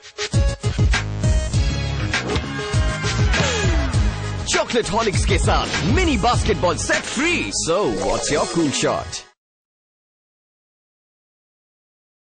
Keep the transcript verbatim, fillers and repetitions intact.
Chocolate Horlicks के साथ mini basketball set free. So, what's your cool shot?